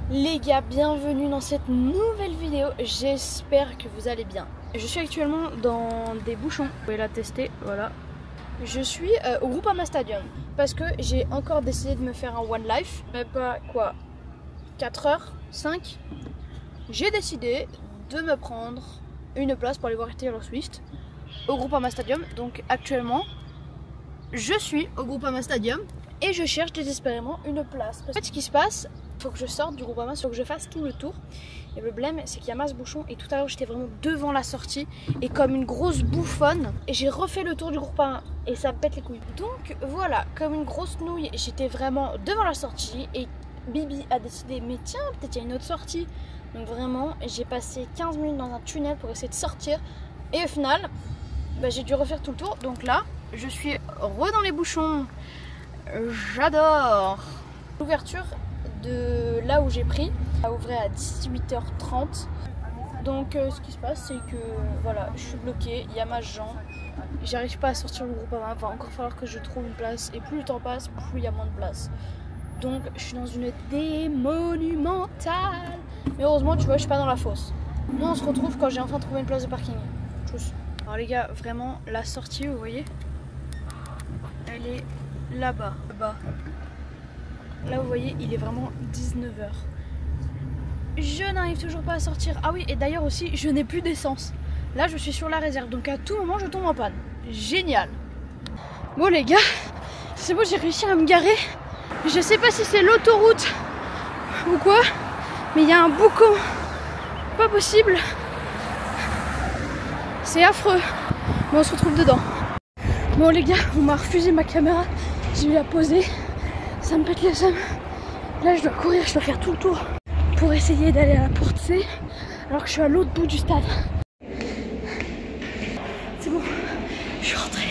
Les gars, bienvenue dans cette nouvelle vidéo, j'espère que vous allez bien. Je suis actuellement dans des bouchons, vous pouvez la tester, voilà. Je suis au Groupama Stadium parce que j'ai encore décidé de me faire un One Life, mais pas quoi, 4 heures, 5. J'ai décidé de me prendre une place pour aller voir Taylor Swift au Groupama Stadium. Donc actuellement, je suis au Groupama Stadium et je cherche désespérément une place. En fait, ce qui se passe, il faut que je sorte du Groupama, il faut que je fasse tout le tour. Et le problème, c'est qu'il y a masse bouchon et tout à l'heure, j'étais vraiment devant la sortie et comme une grosse bouffonne, et j'ai refait le tour du Groupama et ça me pète les couilles. Donc voilà, comme une grosse nouille, j'étais vraiment devant la sortie et Bibi a décidé, mais tiens, peut-être il y a une autre sortie. Donc vraiment, j'ai passé 15 minutes dans un tunnel pour essayer de sortir et au final, j'ai dû refaire tout le tour. Donc là, je suis dans les bouchons. J'adore. L'ouverture de là où j'ai pris a ouvert à 18h30. Donc ce qui se passe, c'est que voilà, je suis bloquée, il y a masse gens, j'arrive pas à sortir le Groupama, va encore falloir que je trouve une place et plus le temps passe, plus il y a moins de place. Donc je suis dans une démonumentale. Mais heureusement, tu vois, je suis pas dans la fosse. Nous on se retrouve quand j'ai enfin trouvé une place de parking. Tchuss. Alors les gars, vraiment la sortie, vous voyez, elle est là-bas. Là vous voyez, il est vraiment 19h. Je n'arrive toujours pas à sortir. Ah oui, et d'ailleurs aussi, je n'ai plus d'essence. Là je suis sur la réserve, donc à tout moment je tombe en panne. Génial. Bon les gars, c'est bon, j'ai réussi à me garer. Je sais pas si c'est l'autoroute ou quoi, mais il y a un boucan. Pas possible. C'est affreux. Mais on se retrouve dedans. Bon les gars, on m'a refusé ma caméra. J'ai dû la poser. Ça me pète les seins. Là je dois courir, je dois faire tout le tour pour essayer d'aller à la porte C, alors que je suis à l'autre bout du stade. C'est bon, je suis rentrée.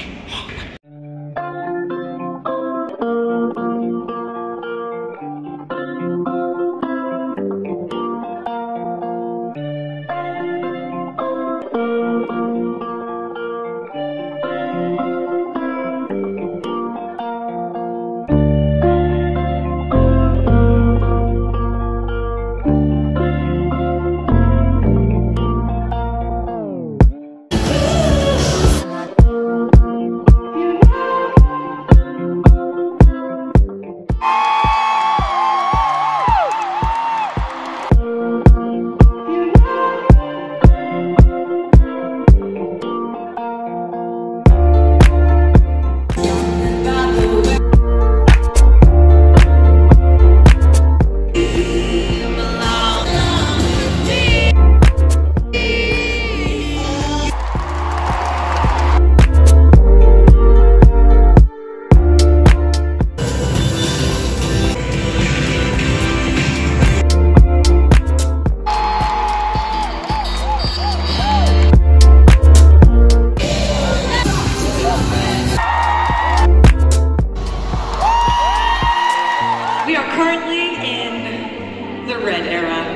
We are currently in the red era.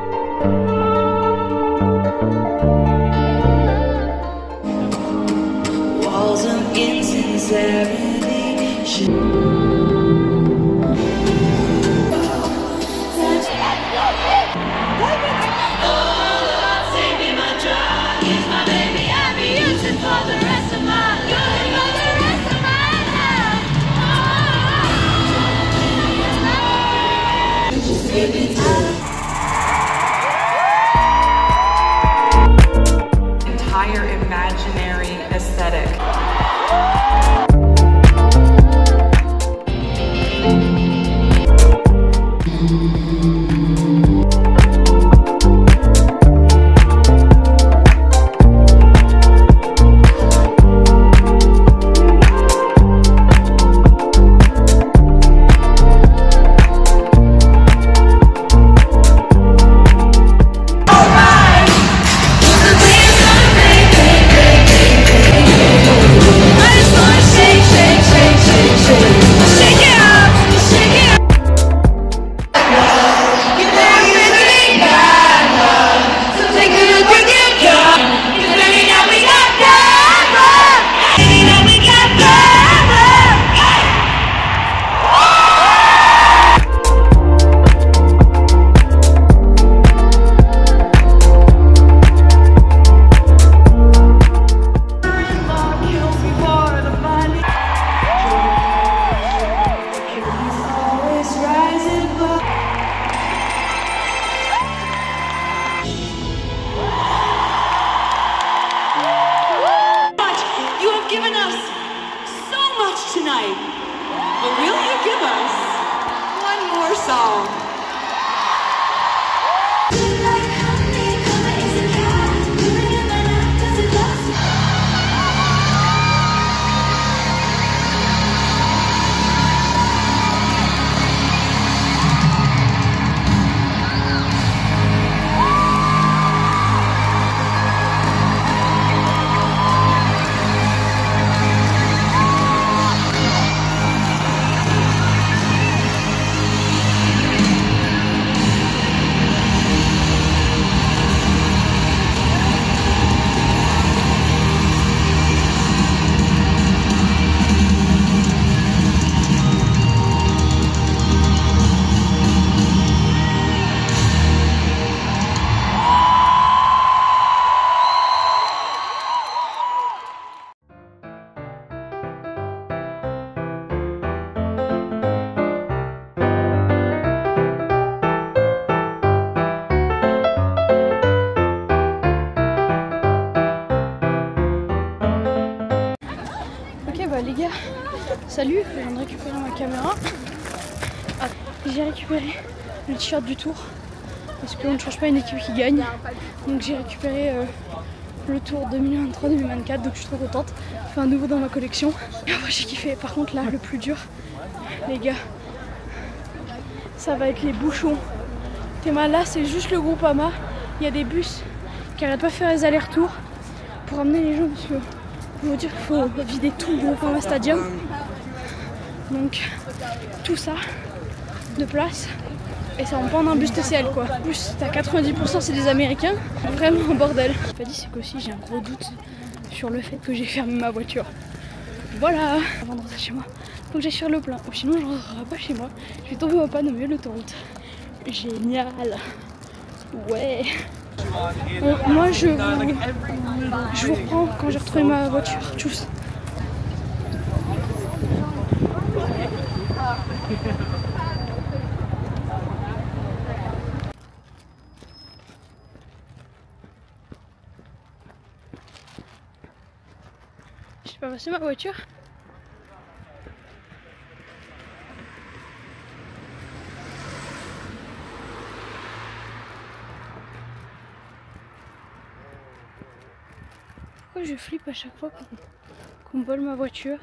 Walls of insincerity. Entire imaginary aesthetic. Salut, je viens de récupérer ma caméra. Ah, j'ai récupéré le t-shirt du Tour parce qu'on ne change pas une équipe qui gagne. Donc j'ai récupéré le Tour 2023-2024, donc je suis trop contente. Enfin, un nouveau dans ma collection. Et après, j'ai kiffé. Par contre là, le plus dur, les gars, ça va être les bouchons. Théma, là c'est juste le Groupama. Il y a des bus qui n'arrêtent pas de faire les allers-retours pour amener les gens parce que je veux dire qu'il faut vider tout le Groupama Stadium. Donc tout ça de place et ça rentre pas en un bus TCL quoi. En plus t'as 90% c'est des Américains. Vraiment un bordel. Ce que j'ai pas dit c'est qu'aussi j'ai un gros doute sur le fait que j'ai fermé ma voiture. Voilà. Avant de rentrer chez moi, faut que j'aille faire le plein. Ou sinon je rentrerai pas chez moi. Je vais tomber en panne au milieu de l'autoroute. Génial. Ouais. Moi je vous reprends quand j'ai retrouvé ma voiture. Tchuss. J'ai pas passé ma voiture. Pourquoi je flippe à chaque fois qu'on me vole ma voiture?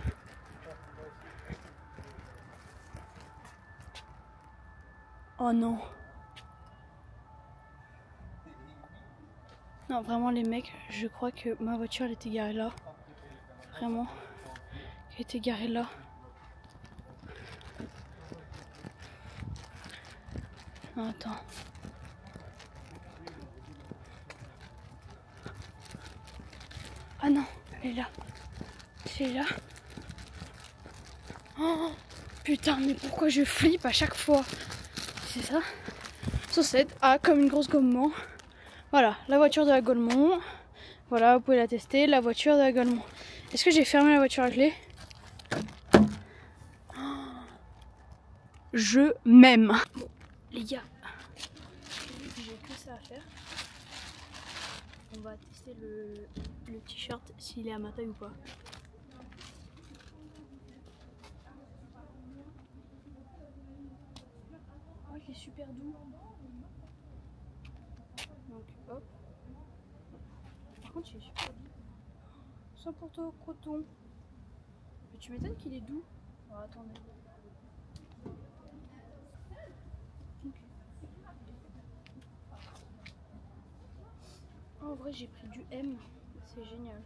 Oh non. Non, vraiment les mecs, je crois que ma voiture elle était garée là. Vraiment. Elle était garée là. Non, attends. Ah non, elle est là. C'est là. Oh putain, mais pourquoi je flippe à chaque fois? C'est ça. Saucette A comme une grosse Gaumont. Voilà, la voiture de la Gaumont. Voilà, vous pouvez la tester, la voiture de la Gaumont. Est-ce que j'ai fermé la voiture à clé? Je m'aime. Bon, les gars, j'ai que ça à faire. On va tester le t-shirt s'il est à ma taille ou pas. Oh, il est super doux. Donc hop. Par contre, il est super doux. 100% coton. Mais tu m'étonnes qu'il est doux. Alors attendez. En vrai, j'ai pris du M. C'est génial.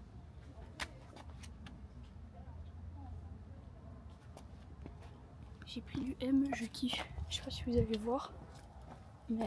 J'ai pris du M, je kiffe. Je sais pas si vous allez voir. Mais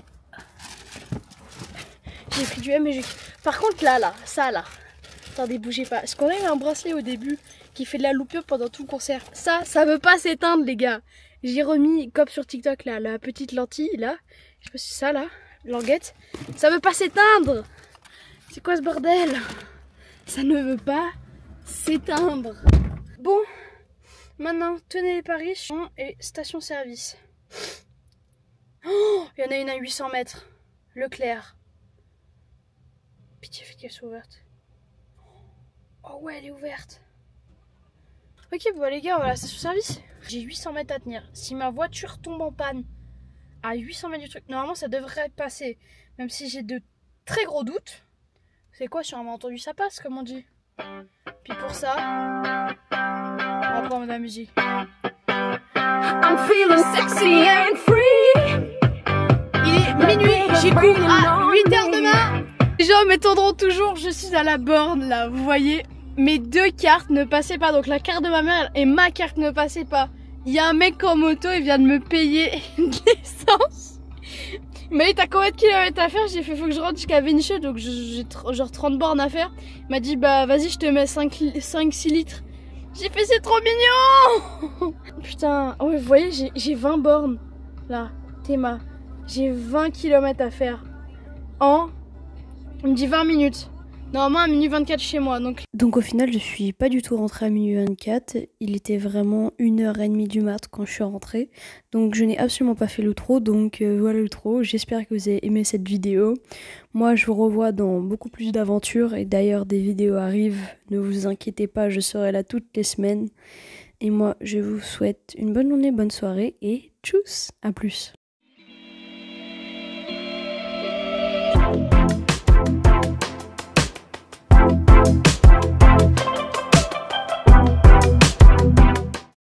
j'ai pris du M et je kiffe. Par contre là, ça là. Attendez, bougez pas. Est-ce qu'on a eu un bracelet au début qui fait de la loupure pendant tout le concert? Ça veut pas s'éteindre les gars. J'ai remis comme sur TikTok là, la petite lentille là. Je sais pas si c'est ça là, languette. Ça veut pas s'éteindre. C'est quoi ce bordel? Ça ne veut pas s'éteindre. Bon, maintenant, tenez les paris et station-service. Oh, il y en a une à 800 mètres. Leclerc. Pitié, fait qu'elle soit ouverte. Oh ouais, elle est ouverte. Ok, bon les gars, voilà, station-service. J'ai 800 mètres à tenir. Si ma voiture tombe en panne à 800 mètres du truc, normalement ça devrait passer. Même si j'ai de très gros doutes. C'est quoi, sur un malentendu ça passe, comme on dit. Puis pour ça, on va prendre de la musique. I'm feeling sexy and free. Il est minuit, j'ai cours à 8h demain. Les gens m'étendront toujours, je suis à la borne là, vous voyez. Mes deux cartes ne passaient pas, donc la carte de ma mère et ma carte ne passaient pas. Il y a un mec en moto, il vient de me payer une essence. Il m'a dit t'as combien de kilomètres à faire? J'ai fait faut que je rentre jusqu'à Vinci, donc j'ai genre 30 bornes à faire. Il m'a dit bah vas-y je te mets 5-6 litres. J'ai fait c'est trop mignon. Putain, ouais vous voyez j'ai 20 bornes là, Théma. J'ai 20 km à faire en, on me dit 20 minutes. Normalement à minuit 24 chez moi. Donc au final je suis pas du tout rentrée à minuit 24. Il était vraiment 1h30 du mat quand je suis rentrée. Donc je n'ai absolument pas fait l'outro. Donc voilà l'outro. J'espère que vous avez aimé cette vidéo. Moi je vous revois dans beaucoup plus d'aventures. Et d'ailleurs des vidéos arrivent. Ne vous inquiétez pas, je serai là toutes les semaines. Et moi, je vous souhaite une bonne journée, bonne soirée et tchuss, à plus.